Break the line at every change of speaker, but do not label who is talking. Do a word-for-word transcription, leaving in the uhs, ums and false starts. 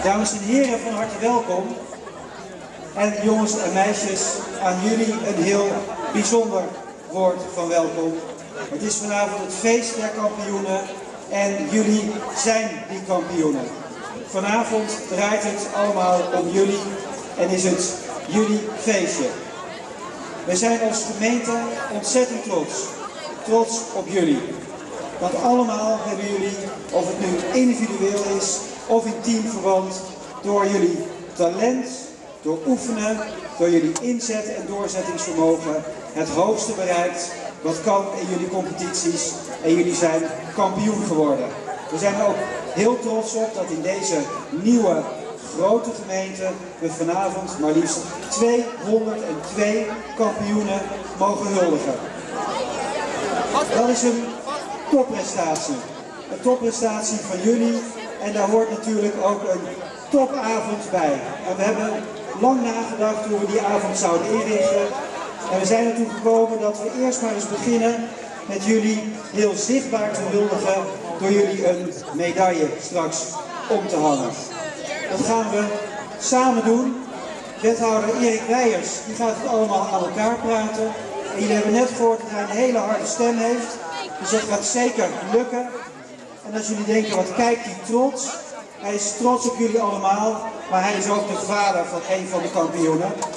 Dames en heren, van harte welkom. En jongens en meisjes, aan jullie een heel bijzonder woord van welkom. Het is vanavond het feest der kampioenen en jullie zijn die kampioenen. Vanavond draait het allemaal om jullie en is het jullie feestje. We zijn als gemeente ontzettend trots. Trots op jullie. Want allemaal hebben jullie, of het nu individueel is of in teamverband, door jullie talent, door oefenen, door jullie inzet en doorzettingsvermogen het hoogste bereikt wat kan in jullie competities en jullie zijn kampioen geworden. We zijn er ook heel trots op dat in deze nieuwe grote gemeente we vanavond maar liefst tweehonderdtwee kampioenen mogen huldigen. Dat is een topprestatie. Een topprestatie van jullie en daar hoort natuurlijk ook een topavond bij. En we hebben lang nagedacht hoe we die avond zouden inrichten. En we zijn ertoe gekomen dat we eerst maar eens beginnen met jullie heel zichtbaar te huldigen door jullie een medaille straks om te hangen. Dat gaan we samen doen. Wethouder Erik Weijers die gaat het allemaal aan elkaar praten. En jullie hebben net gehoord dat hij een hele harde stem heeft. Dus dat gaat zeker lukken. En als jullie denken, wat kijkt hij trots. Hij is trots op jullie allemaal. Maar hij is ook de vader van een van de kampioenen.